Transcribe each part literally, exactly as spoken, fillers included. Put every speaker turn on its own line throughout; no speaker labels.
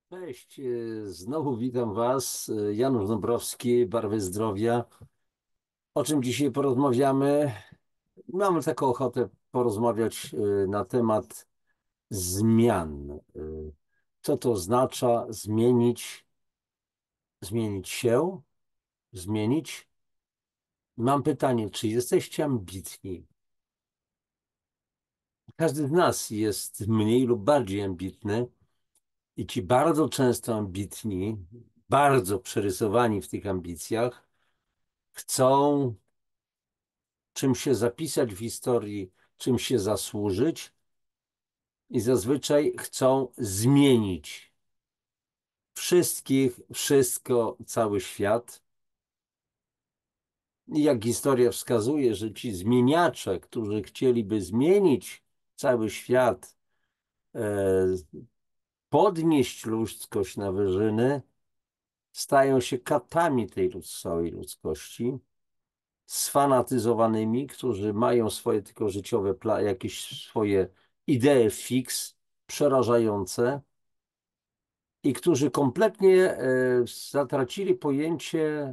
Cześć, e, znowu witam Was. E, Janusz Dąbrowski, Barwy Zdrowia. O czym dzisiaj porozmawiamy? Mamy taką ochotę porozmawiać e, na temat zmian. E, Co to oznacza zmienić, zmienić się, zmienić? Mam pytanie, czy jesteście ambitni? Każdy z nas jest mniej lub bardziej ambitny i ci bardzo często ambitni, bardzo przerysowani w tych ambicjach, chcą czym się zapisać w historii, czym się zasłużyć i zazwyczaj chcą zmienić wszystkich, wszystko, cały świat. I jak historia wskazuje, że ci zmieniacze, którzy chcieliby zmienić cały świat, e, podnieść ludzkość na wyżyny, stają się katami tej ludz- całej ludzkości, sfanatyzowanymi, którzy mają swoje tylko życiowe, pla- jakieś swoje idee fix, przerażające i którzy kompletnie e, zatracili pojęcie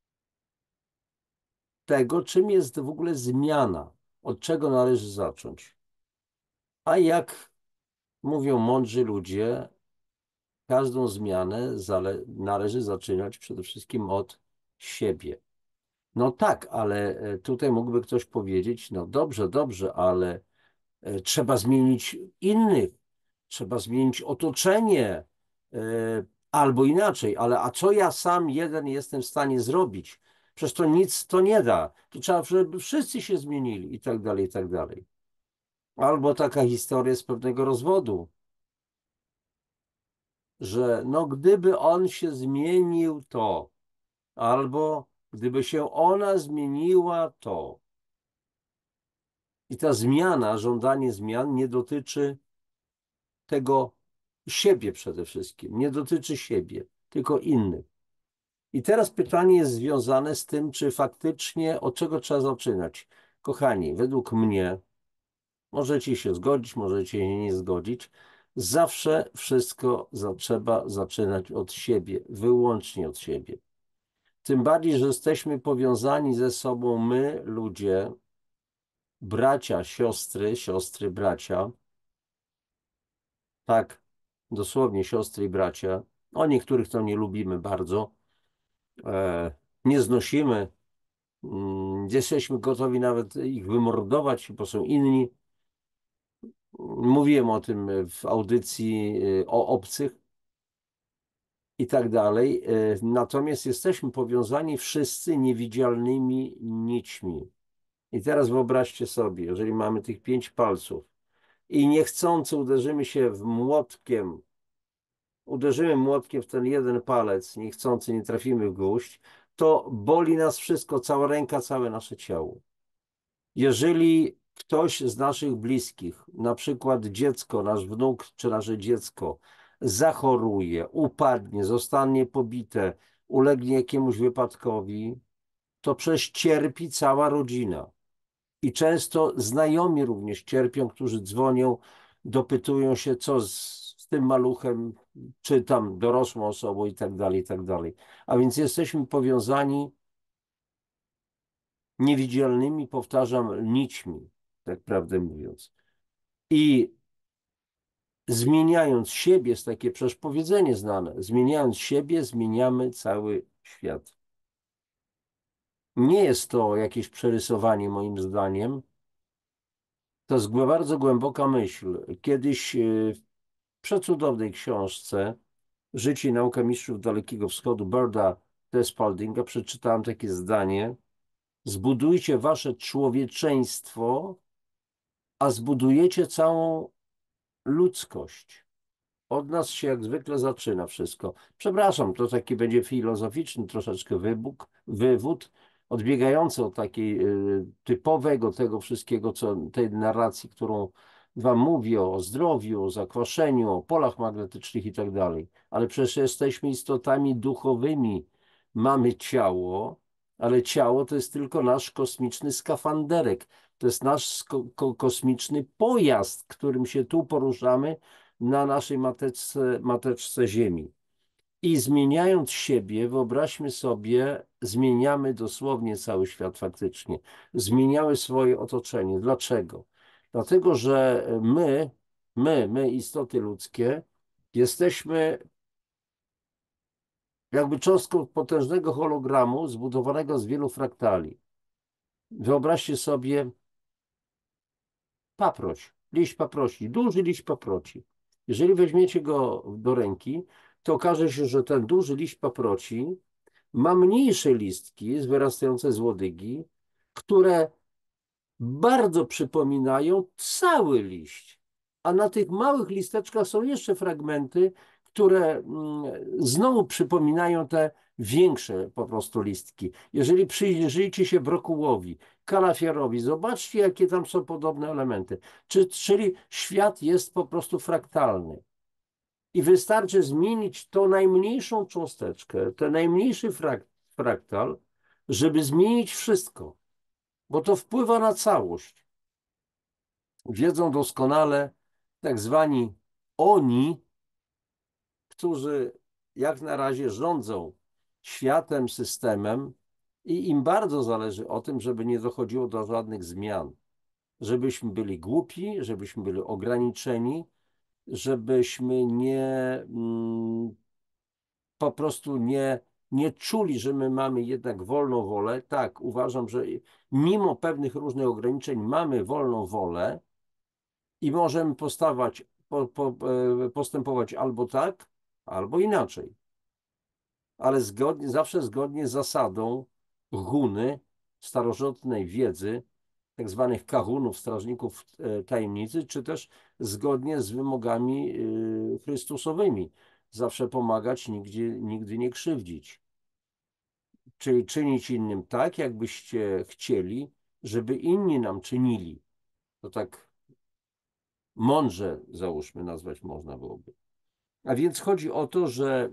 tego, czym jest w ogóle zmiana, od czego należy zacząć. A jak mówią mądrzy ludzie, każdą zmianę zale- należy zaczynać przede wszystkim od siebie. No tak, ale e, tutaj mógłby ktoś powiedzieć, no dobrze, dobrze, ale E, trzeba zmienić innych, trzeba zmienić otoczenie, e, albo inaczej, ale a co ja sam jeden jestem w stanie zrobić? Przecież to nic to nie da. To trzeba, żeby wszyscy się zmienili i tak dalej, i tak dalej. Albo taka historia z pewnego rozwodu, że no gdyby on się zmienił, to, albo gdyby się ona zmieniła, to. I ta zmiana, żądanie zmian nie dotyczy tego siebie przede wszystkim. Nie dotyczy siebie, tylko innych. I teraz pytanie jest związane z tym, czy faktycznie od czego trzeba zaczynać. Kochani, według mnie, możecie się zgodzić, możecie się nie zgodzić, zawsze wszystko za, trzeba zaczynać od siebie, wyłącznie od siebie. Tym bardziej, że jesteśmy powiązani ze sobą my, ludzie, bracia, siostry, siostry, bracia, tak, dosłownie siostry i bracia. O niektórych to nie lubimy bardzo, e, nie znosimy, mm, jesteśmy gotowi nawet ich wymordować, bo są inni. Mówiłem o tym w audycji e, o obcych i tak dalej. E, natomiast jesteśmy powiązani wszyscy niewidzialnymi nićmi. I teraz wyobraźcie sobie, jeżeli mamy tych pięć palców i niechcący uderzymy się w młotkiem, uderzymy młotkiem w ten jeden palec, niechcący nie trafimy w gwóźdź, to boli nas wszystko, cała ręka, całe nasze ciało. Jeżeli ktoś z naszych bliskich, na przykład dziecko, nasz wnuk czy nasze dziecko, zachoruje, upadnie, zostanie pobite, ulegnie jakiemuś wypadkowi, to przecież cierpi cała rodzina. I często znajomi również cierpią, którzy dzwonią, dopytują się, co z, z tym maluchem, czy tam dorosłą osobą i tak dalej, i tak dalej. A więc jesteśmy powiązani niewidzialnymi, powtarzam, nićmi, tak prawdę mówiąc. I zmieniając siebie, jest takie przecież powiedzenie znane, zmieniając siebie, zmieniamy cały świat. Nie jest to jakieś przerysowanie moim zdaniem, to jest głę- bardzo głęboka myśl. Kiedyś e, w przecudownej książce Życie i nauka mistrzów Dalekiego Wschodu Birda T. Spaldinga przeczytałem takie zdanie: zbudujcie wasze człowieczeństwo, a zbudujecie całą ludzkość. Od nas się jak zwykle zaczyna wszystko. Przepraszam, to taki będzie filozoficzny troszeczkę wybóg, wywód, odbiegający od takiej y, typowego tego wszystkiego, co tej narracji, którą wam mówię o zdrowiu, o zakwaszeniu, o polach magnetycznych i tak dalej. Ale przecież jesteśmy istotami duchowymi. Mamy ciało, ale ciało to jest tylko nasz kosmiczny skafanderek. To jest nasz ko ko kosmiczny pojazd, którym się tu poruszamy na naszej mateczce, mateczce Ziemi. I zmieniając siebie, wyobraźmy sobie, zmieniamy dosłownie cały świat faktycznie. Zmieniamy swoje otoczenie. Dlaczego? Dlatego, że my, my, my, istoty ludzkie, jesteśmy jakby cząstką potężnego hologramu zbudowanego z wielu fraktali. Wyobraźcie sobie paproć, liść paproci, duży liść paproci. Jeżeli weźmiecie go do ręki, to okaże się, że ten duży liść paproci ma mniejsze listki wyrastające z łodygi, które bardzo przypominają cały liść. A na tych małych listeczkach są jeszcze fragmenty, które mm, znowu przypominają te większe po prostu listki. Jeżeli przyjrzyjcie się brokułowi, kalafiorowi, zobaczcie, jakie tam są podobne elementy. Czy, czyli świat jest po prostu fraktalny. I wystarczy zmienić tą najmniejszą cząsteczkę, ten najmniejszy frak fraktal, żeby zmienić wszystko, bo to wpływa na całość. Wiedzą doskonale tak zwani oni, którzy jak na razie rządzą światem, systemem i im bardzo zależy o tym, żeby nie dochodziło do żadnych zmian, żebyśmy byli głupi, żebyśmy byli ograniczeni, żebyśmy nie mm, po prostu nie, nie czuli, że my mamy jednak wolną wolę. Tak, uważam, że mimo pewnych różnych ograniczeń mamy wolną wolę i możemy postawać, po, po, e, postępować albo tak, albo inaczej. Ale zgodnie, zawsze zgodnie z zasadą huny, starożytnej wiedzy, tak zwanych kahunów, strażników e, tajemnicy, czy też zgodnie z wymogami e, chrystusowymi. Zawsze pomagać, nigdzie, nigdy nie krzywdzić. Czyli czynić innym tak, jakbyście chcieli, żeby inni nam czynili. To tak mądrze, załóżmy, nazwać można byłoby. A więc chodzi o to, że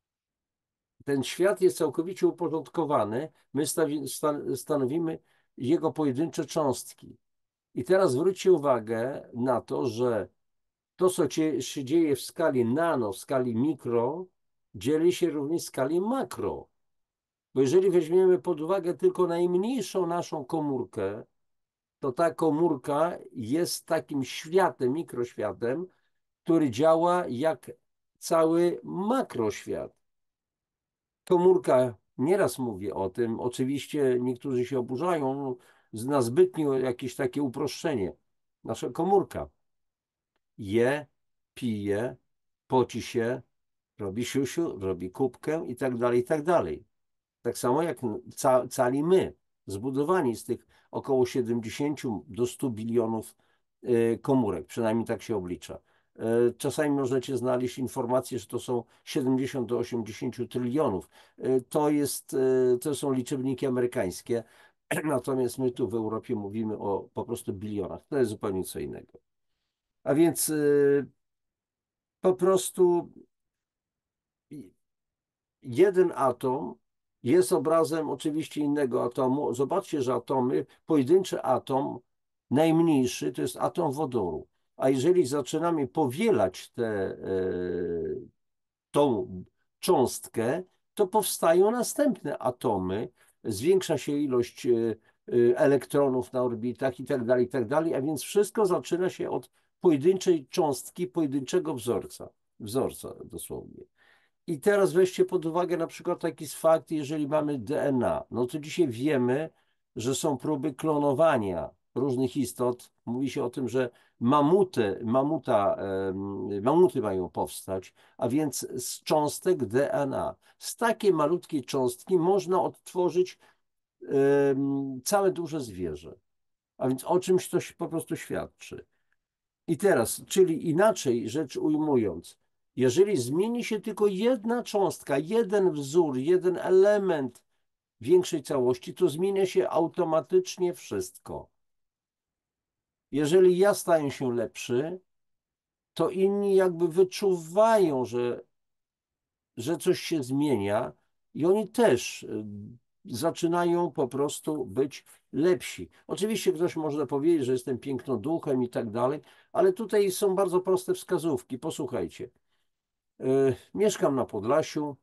ten świat jest całkowicie uporządkowany, my stanowimy jego pojedyncze cząstki. I teraz zwróćcie uwagę na to, że to, co się dzieje w skali nano, w skali mikro, dzieli się również w skali makro. Bo jeżeli weźmiemy pod uwagę tylko najmniejszą naszą komórkę, to ta komórka jest takim światem, mikroświatem, który działa jak cały makroświat. Komórka, nieraz mówię o tym, oczywiście niektórzy się oburzają na zbytnie jakieś takie uproszczenie. Nasza komórka je, pije, poci się, robi siusiu, robi kubkę i tak dalej, i tak dalej. Tak samo jak ca cali my, zbudowani z tych około siedemdziesięciu do stu bilionów y, komórek, przynajmniej tak się oblicza. Y, Czasami możecie znaleźć informację, że to są siedemdziesiąt do osiemdziesięciu trylionów. Y, To jest, y, to są liczebniki amerykańskie, natomiast my tu w Europie mówimy o po prostu bilionach. To jest zupełnie co innego. A więc y, po prostu jeden atom jest obrazem oczywiście innego atomu. Zobaczcie, że atomy, pojedynczy atom, najmniejszy, to jest atom wodoru. A jeżeli zaczynamy powielać tę e, tą cząstkę, to powstają następne atomy, zwiększa się ilość e, e, elektronów na orbitach i tak dalej, i tak dalej, a więc wszystko zaczyna się od pojedynczej cząstki, pojedynczego wzorca, wzorca dosłownie. I teraz weźcie pod uwagę na przykład taki fakt, jeżeli mamy D N A, no to dzisiaj wiemy, że są próby klonowania różnych istot. Mówi się o tym, że mamuty, mamuta, mamuty mają powstać, a więc z cząstek D N A. Z takiej malutkiej cząstki można odtworzyć całe duże zwierzę. A więc o czymś to się po prostu świadczy. I teraz, czyli inaczej rzecz ujmując, jeżeli zmieni się tylko jedna cząstka, jeden wzór, jeden element większej całości, to zmienia się automatycznie wszystko. Jeżeli ja staję się lepszy, to inni jakby wyczuwają, że, że coś się zmienia i oni też zaczynają po prostu być lepsi. Oczywiście ktoś może powiedzieć, że jestem pięknoduchem i tak dalej, ale tutaj są bardzo proste wskazówki. Posłuchajcie. Yy, mieszkam na Podlasiu.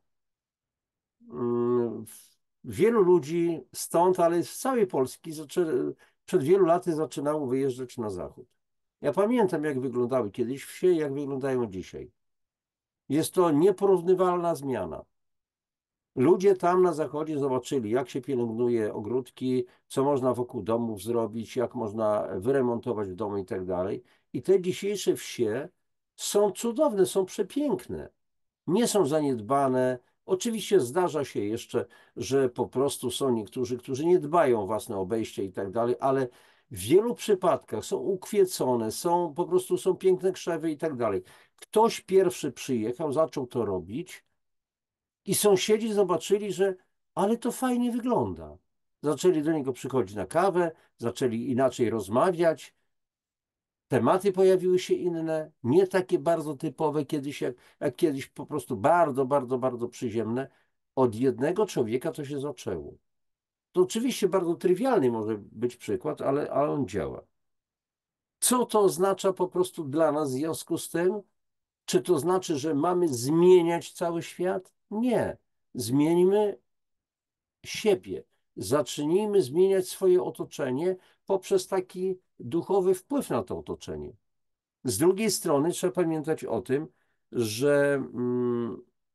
Yy, wielu ludzi stąd, ale z całej Polski zaczę... przed wielu laty zaczynało wyjeżdżać na zachód. Ja pamiętam, jak wyglądały kiedyś wsie, jak wyglądają dzisiaj. Jest to nieporównywalna zmiana. Ludzie tam na zachodzie zobaczyli, jak się pielęgnuje ogródki, co można wokół domów zrobić, jak można wyremontować w domu i tak dalej. I te dzisiejsze wsie są cudowne, są przepiękne. Nie są zaniedbane. Oczywiście zdarza się jeszcze, że po prostu są niektórzy, którzy nie dbają o własne obejście i tak dalej, ale w wielu przypadkach są ukwiecone, są po prostu są piękne krzewy i tak dalej. Ktoś pierwszy przyjechał, zaczął to robić. I sąsiedzi zobaczyli, że ale to fajnie wygląda. Zaczęli do niego przychodzić na kawę, zaczęli inaczej rozmawiać. Tematy pojawiły się inne, nie takie bardzo typowe kiedyś, jak, jak kiedyś po prostu bardzo, bardzo, bardzo przyziemne. Od jednego człowieka to się zaczęło. To oczywiście bardzo trywialny może być przykład, ale, ale on działa. Co to oznacza po prostu dla nas w związku z tym? Czy to znaczy, że mamy zmieniać cały świat? Nie. Zmieńmy siebie. Zacznijmy zmieniać swoje otoczenie poprzez taki duchowy wpływ na to otoczenie. Z drugiej strony trzeba pamiętać o tym, że mm,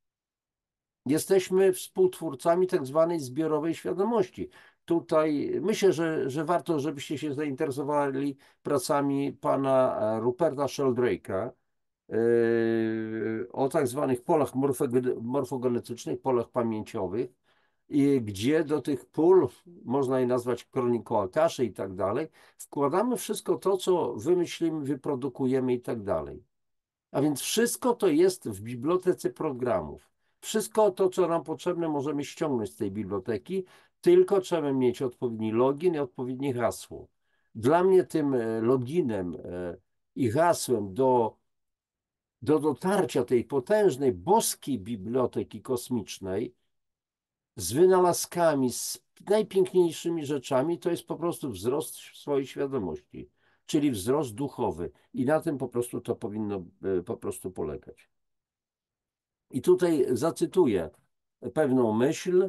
jesteśmy współtwórcami tak zwanej zbiorowej świadomości. Tutaj myślę, że, że warto, żebyście się zainteresowali pracami pana Ruperta Sheldrake'a yy, o tak zwanych polach morfogenetycznych, polach pamięciowych, i gdzie do tych pól, można je nazwać kroniką Akaszy i tak dalej, wkładamy wszystko to, co wymyślimy, wyprodukujemy i tak dalej. A więc wszystko to jest w bibliotece programów. Wszystko to, co nam potrzebne, możemy ściągnąć z tej biblioteki, tylko trzeba mieć odpowiedni login i odpowiednie hasło. Dla mnie tym loginem i hasłem do, do dotarcia tej potężnej, boskiej biblioteki kosmicznej z wynalazkami, z najpiękniejszymi rzeczami, to jest po prostu wzrost swojej świadomości, czyli wzrost duchowy. I na tym po prostu to powinno po prostu polegać. I tutaj zacytuję pewną myśl.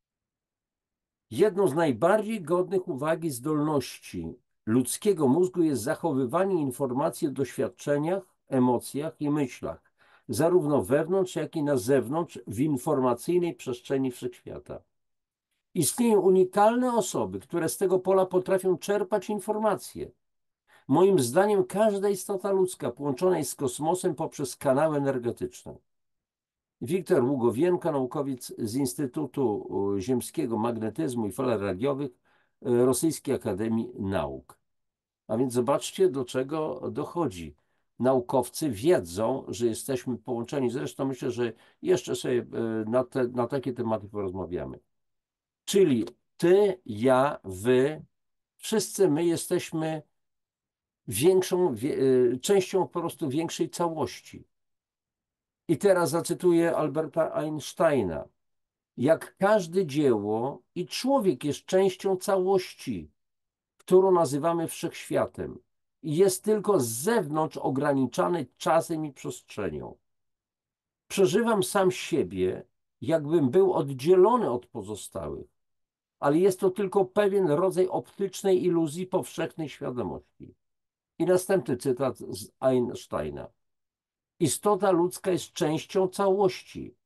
Jedną z najbardziej godnych uwagi zdolności ludzkiego mózgu jest zachowywanie informacji o doświadczeniach, emocjach i myślach, zarówno wewnątrz, jak i na zewnątrz w informacyjnej przestrzeni wszechświata. Istnieją unikalne osoby, które z tego pola potrafią czerpać informacje. Moim zdaniem każda istota ludzka połączona jest z kosmosem poprzez kanały energetyczne. Wiktor Ługowienko, naukowiec z Instytutu Ziemskiego Magnetyzmu i Fal Radiowych Rosyjskiej Akademii Nauk. A więc zobaczcie, do czego dochodzi. Naukowcy wiedzą, że jesteśmy połączeni. Zresztą myślę, że jeszcze sobie na, te, na takie tematy porozmawiamy. Czyli ty, ja, wy, wszyscy my jesteśmy większą, wie, częścią po prostu większej całości. I teraz zacytuję Alberta Einsteina. Jak każde dzieło i człowiek jest częścią całości, którą nazywamy wszechświatem. I jest tylko z zewnątrz ograniczany czasem i przestrzenią. Przeżywam sam siebie, jakbym był oddzielony od pozostałych, ale jest to tylko pewien rodzaj optycznej iluzji powszechnej świadomości. I następny cytat z Einsteina. Istota ludzka jest częścią całości.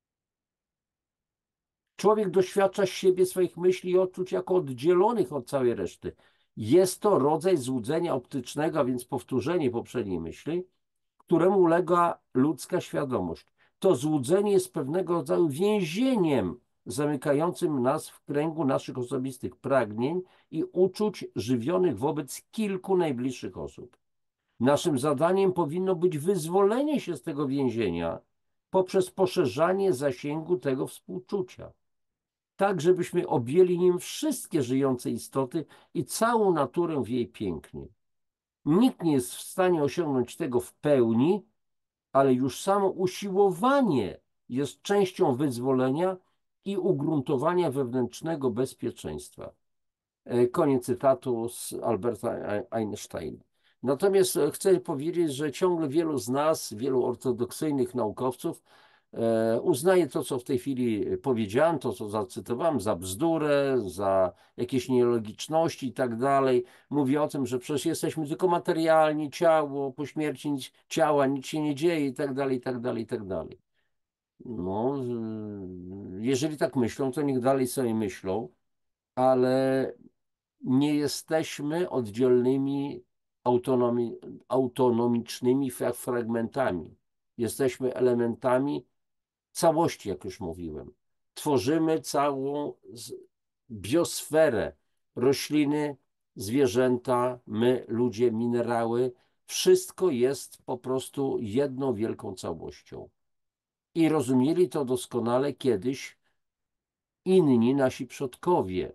Człowiek doświadcza siebie, swoich myśli i odczuć jako oddzielonych od całej reszty. Jest to rodzaj złudzenia optycznego, a więc powtórzenie poprzedniej myśli, któremu ulega ludzka świadomość. To złudzenie jest pewnego rodzaju więzieniem zamykającym nas w kręgu naszych osobistych pragnień i uczuć żywionych wobec kilku najbliższych osób. Naszym zadaniem powinno być wyzwolenie się z tego więzienia poprzez poszerzanie zasięgu tego współczucia, tak żebyśmy objęli nim wszystkie żyjące istoty i całą naturę w jej pięknie. Nikt nie jest w stanie osiągnąć tego w pełni, ale już samo usiłowanie jest częścią wyzwolenia i ugruntowania wewnętrznego bezpieczeństwa. E, Koniec cytatu z Alberta Einsteina. Natomiast e, chcę powiedzieć, że ciągle wielu z nas, wielu ortodoksyjnych naukowców e, uznaje to, co w tej chwili powiedziałem, to, co zacytowałem, za bzdurę, za jakieś nielogiczności i tak dalej. Mówi o tym, że przecież jesteśmy tylko materialni, ciało, po śmierci nic, ciała nic się nie dzieje i tak dalej, i tak dalej, i tak dalej. No, y, jeżeli tak myślą, to niech dalej sobie myślą, ale nie jesteśmy oddzielnymi autonomi, autonomicznymi fra- fragmentami. Jesteśmy elementami całości, jak już mówiłem. Tworzymy całą z- biosferę. Rośliny, zwierzęta, my, ludzie, minerały. Wszystko jest po prostu jedną wielką całością. I rozumieli to doskonale kiedyś inni nasi przodkowie,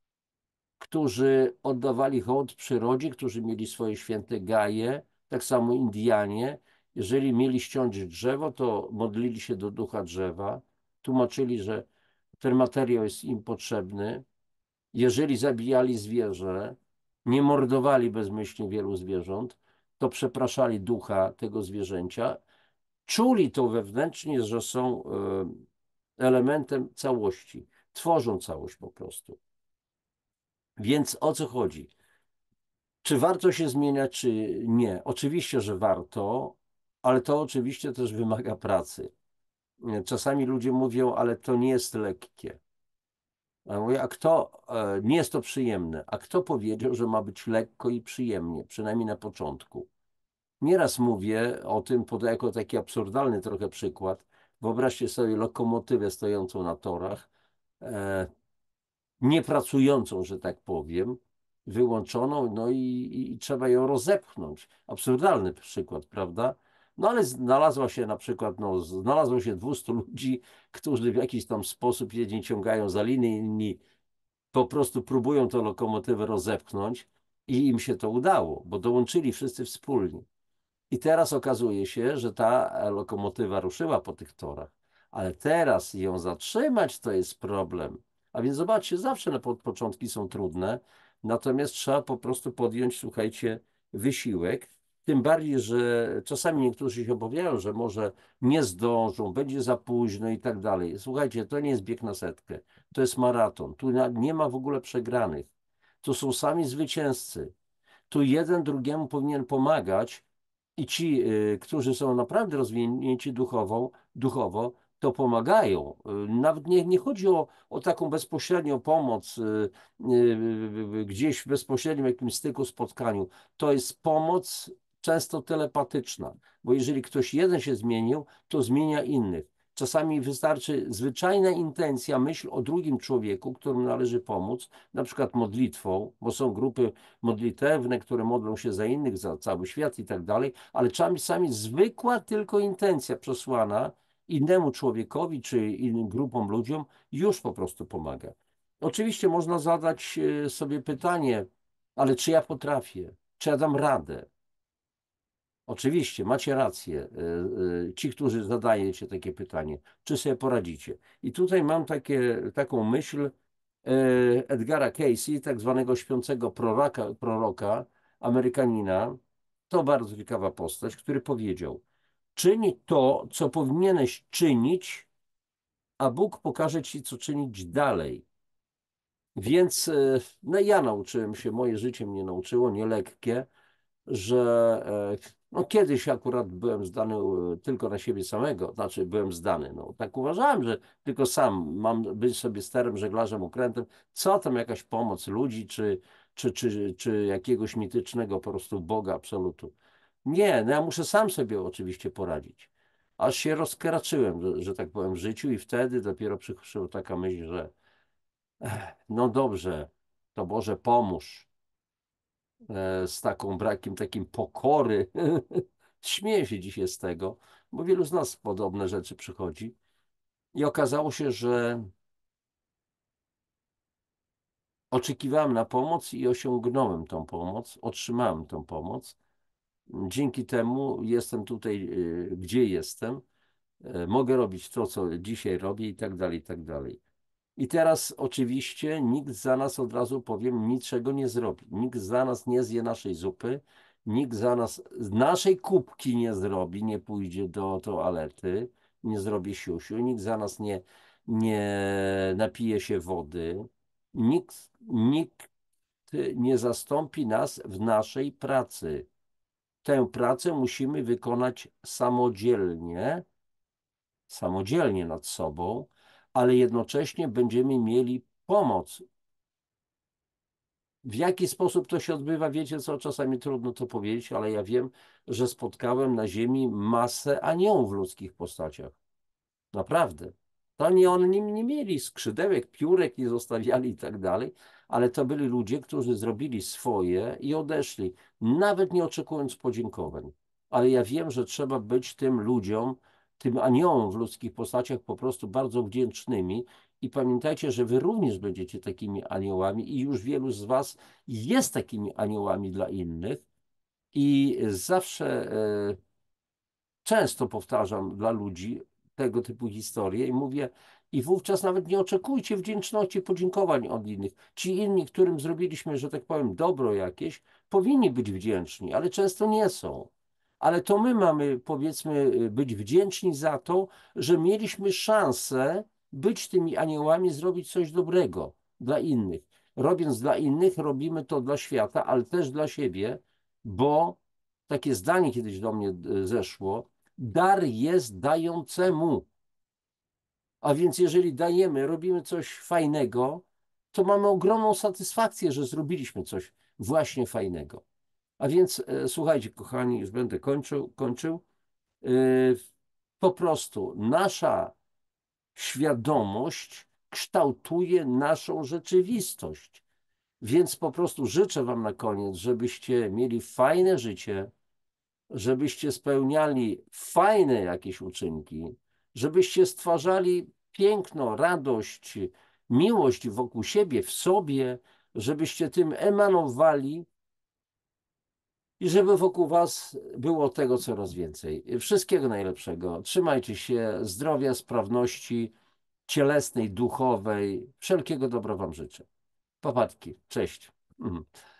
którzy oddawali hołd przyrodzie, którzy mieli swoje święte gaje, tak samo Indianie. Jeżeli mieli ściąć drzewo, to modlili się do ducha drzewa, tłumaczyli, że ten materiał jest im potrzebny. Jeżeli zabijali zwierzę, nie mordowali bezmyślnie wielu zwierząt, to przepraszali ducha tego zwierzęcia. Czuli to wewnętrznie, że są e, elementem całości. Tworzą całość po prostu. Więc o co chodzi? Czy warto się zmieniać, czy nie? Oczywiście, że warto, ale to oczywiście też wymaga pracy. Czasami ludzie mówią, ale to nie jest lekkie. A ja mówię, a kto, e, nie jest to przyjemne, a kto powiedział, że ma być lekko i przyjemnie, przynajmniej na początku? Nieraz mówię o tym, podaję jako taki absurdalny trochę przykład. Wyobraźcie sobie lokomotywę stojącą na torach, e, niepracującą, że tak powiem, wyłączoną, no i, i, i trzeba ją rozepchnąć. Absurdalny przykład, prawda? No ale znalazła się na przykład, no, znalazło się dwustu ludzi, którzy w jakiś tam sposób jedni ciągają za liny, inni po prostu próbują tę lokomotywę rozepchnąć i im się to udało, bo dołączyli wszyscy wspólnie. I teraz okazuje się, że ta lokomotywa ruszyła po tych torach, ale teraz ją zatrzymać to jest problem. A więc zobaczcie, zawsze na po- początki są trudne, natomiast trzeba po prostu podjąć, słuchajcie, wysiłek. Tym bardziej, że czasami niektórzy się obawiają, że może nie zdążą, będzie za późno i tak dalej. Słuchajcie, to nie jest bieg na setkę, to jest maraton. Tu na- nie ma w ogóle przegranych. Tu są sami zwycięzcy. Tu jeden drugiemu powinien pomagać i ci, y, którzy są naprawdę rozwinięci duchowo, duchowo, to pomagają. Y, Nawet nie, nie chodzi o, o taką bezpośrednią pomoc y, y, y, gdzieś w bezpośrednim jakimś styku, spotkaniu. To jest pomoc często telepatyczna, bo jeżeli ktoś jeden się zmienił, to zmienia innych. Czasami wystarczy zwyczajna intencja, myśl o drugim człowieku, którym należy pomóc, na przykład modlitwą, bo są grupy modlitewne, które modlą się za innych, za cały świat i tak dalej, ale czasami zwykła tylko intencja przesłana innemu człowiekowi czy innym grupom ludziom już po prostu pomaga. Oczywiście można zadać e, sobie pytanie, ale czy ja potrafię? Czy ja dam radę? Oczywiście, macie rację. e, e, Ci, którzy zadajecie takie pytanie, czy sobie poradzicie? I tutaj mam takie, taką myśl e, Edgara Cayce, tak zwanego śpiącego proroka, proroka, Amerykanina. To bardzo ciekawa postać, który powiedział: czyń to, co powinieneś czynić, a Bóg pokaże ci, co czynić dalej. Więc e, no ja nauczyłem się, moje życie mnie nauczyło, nielekkie, że e, no kiedyś akurat byłem zdany e, tylko na siebie samego, znaczy byłem zdany, no tak uważałem, że tylko sam mam być sobie sterem, żeglarzem, okrętem, co tam jakaś pomoc ludzi, czy, czy, czy, czy jakiegoś mitycznego po prostu Boga absolutu. Nie, no ja muszę sam sobie oczywiście poradzić. Aż się rozkraczyłem, że, że tak powiem, w życiu i wtedy dopiero przyszła taka myśl, że no dobrze, to Boże pomóż, e, z taką brakiem takim pokory. Śmieję się dzisiaj z tego, bo wielu z nas podobne rzeczy przychodzi. I okazało się, że oczekiwałem na pomoc i osiągnąłem tą pomoc, otrzymałem tą pomoc. Dzięki temu jestem tutaj, e, gdzie jestem. E, Mogę robić to, co dzisiaj robię i tak dalej, i tak dalej. I teraz oczywiście nikt za nas, od razu powiem, niczego nie zrobi. Nikt za nas nie zje naszej zupy, nikt za nas z naszej kubki nie zrobi, nie pójdzie do toalety, nie zrobi siusiu, nikt za nas nie, nie napije się wody, nikt, nikt nie zastąpi nas w naszej pracy. Tę pracę musimy wykonać samodzielnie, samodzielnie nad sobą, ale jednocześnie będziemy mieli pomoc. W jaki sposób to się odbywa, wiecie co, czasami trudno to powiedzieć, ale ja wiem, że spotkałem na ziemi masę aniołów w ludzkich postaciach. Naprawdę. To nie oni nie mieli skrzydełek, piórek nie zostawiali i tak dalej, ale to byli ludzie, którzy zrobili swoje i odeszli, nawet nie oczekując podziękowań. Ale ja wiem, że trzeba być tym ludziom, tym aniołom w ludzkich postaciach po prostu bardzo wdzięcznymi i pamiętajcie, że wy również będziecie takimi aniołami i już wielu z was jest takimi aniołami dla innych i zawsze e, często powtarzam dla ludzi tego typu historie i mówię, i wówczas nawet nie oczekujcie wdzięczności, podziękowań od innych. Ci inni, którym zrobiliśmy, że tak powiem, dobro jakieś, powinni być wdzięczni, ale często nie są. Ale to my mamy, powiedzmy, być wdzięczni za to, że mieliśmy szansę być tymi aniołami, zrobić coś dobrego dla innych. Robiąc dla innych, robimy to dla świata, ale też dla siebie, bo takie zdanie kiedyś do mnie e, zeszło, dar jest dającemu. A więc jeżeli dajemy, robimy coś fajnego, to mamy ogromną satysfakcję, że zrobiliśmy coś właśnie fajnego. A więc e, słuchajcie, kochani, już będę kończył, kończył. E, po prostu nasza świadomość kształtuje naszą rzeczywistość. Więc po prostu życzę Wam na koniec, żebyście mieli fajne życie, żebyście spełniali fajne jakieś uczynki, żebyście stwarzali piękno, radość, miłość wokół siebie, w sobie, żebyście tym emanowali i żeby wokół was było tego coraz więcej. Wszystkiego najlepszego. Trzymajcie się, zdrowia, sprawności cielesnej, duchowej. Wszelkiego dobra wam życzę. Popadki. Cześć. Mhm.